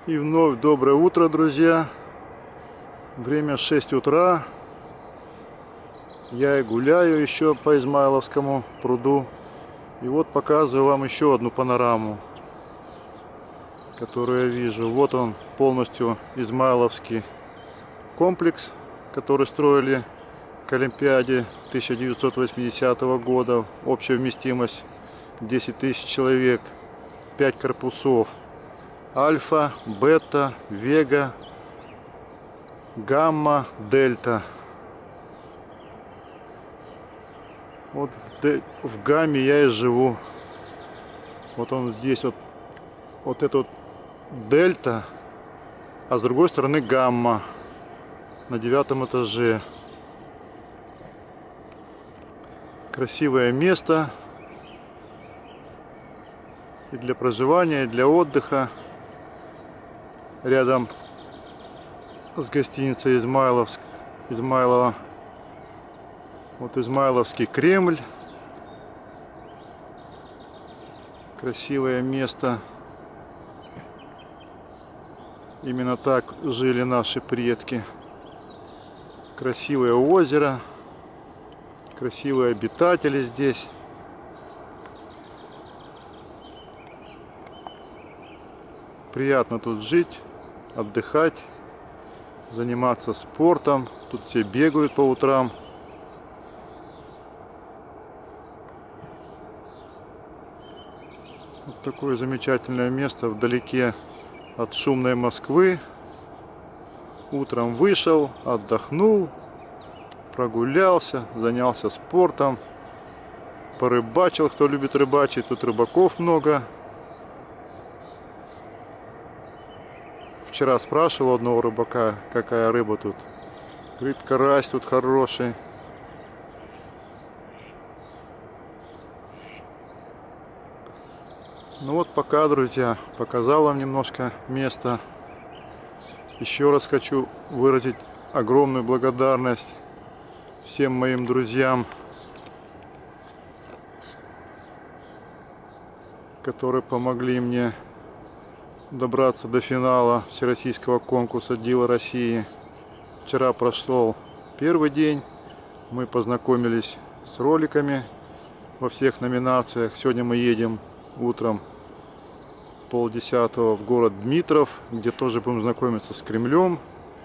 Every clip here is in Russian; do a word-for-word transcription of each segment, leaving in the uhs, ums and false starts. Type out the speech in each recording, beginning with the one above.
И вновь доброе утро, друзья. Время шесть утра. Я и гуляю еще по Измайловскому пруду. И вот показываю вам еще одну панораму, которую я вижу. Вот он, полностью Измайловский комплекс, который строили к Олимпиаде тысяча девятьсот восьмидесятого года. Общая вместимость десять тысяч человек, пять корпусов. Альфа, бета, вега, гамма, дельта. Вот в, в гамме я и живу. Вот он здесь, вот, вот это вот дельта, а с другой стороны гамма на девятом этаже. Красивое место и для проживания, и для отдыха. Рядом с гостиницей Измайловск, Измайлова. Вот Измайловский Кремль. Красивое место. Именно так жили наши предки. Красивое озеро. Красивые обитатели здесь. Приятно тут жить, отдыхать, заниматься спортом. Тут все бегают по утрам. Вот такое замечательное место вдалеке от шумной Москвы. Утром вышел, отдохнул, прогулялся, занялся спортом, порыбачил, кто любит рыбачить. Тут рыбаков много. Вчера спрашивал одного рыбака, какая рыба тут. Говорит, карась тут хороший. Ну вот пока, друзья, показал вам немножко места. Еще раз хочу выразить огромную благодарность всем моим друзьям, которые помогли мне добраться до финала всероссийского конкурса Дива России. Вчера прошел первый день. Мы познакомились с роликами во всех номинациях. Сегодня мы едем утром полдесятого в город Дмитров, где тоже будем знакомиться с Кремлем,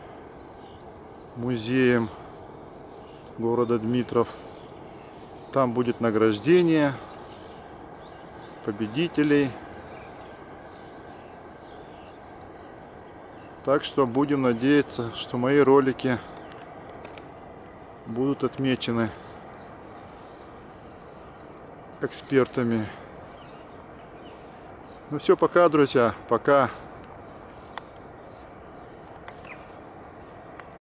музеем города Дмитров. Там будет награждение победителей. Так что будем надеяться, что мои ролики будут отмечены экспертами. Ну все, пока, друзья, пока.